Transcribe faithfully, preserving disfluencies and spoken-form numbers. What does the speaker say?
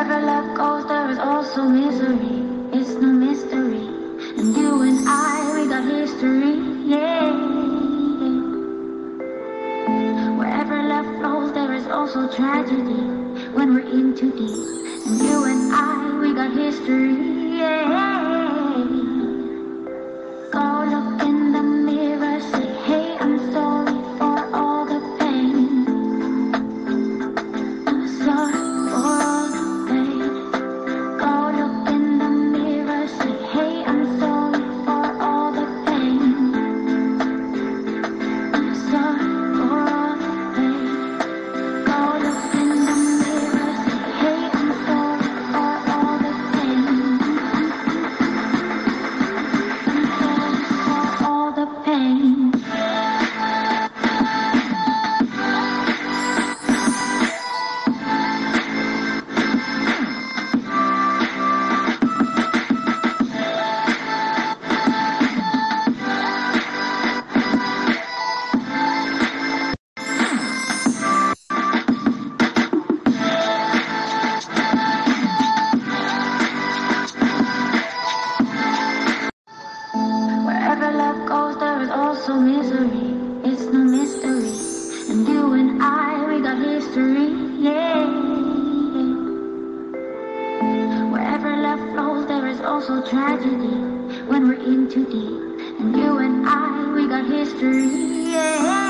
Wherever love goes, there is also misery. It's no mystery. And you and I, we got history, yeah. Wherever love flows, there is also tragedy when we're in too deep. And you and I, we got history, yeah. Go look in the mirror, say, hey, I'm sorry for all the pain. I'm sorry for all the pain. Go look in the mirror, say, hey, I'm sorry for all the pain. I'm sorry for all the pain. Go look in the mirror, say, hey, I'm sorry for all the pain. I'm sorry for all the pain. Wherever love goes, there is also misery. It's no mystery. And you and I, we got history, yeah. Wherever love flows, there is also tragedy when we're in too deep. And you and I, we got history, yeah.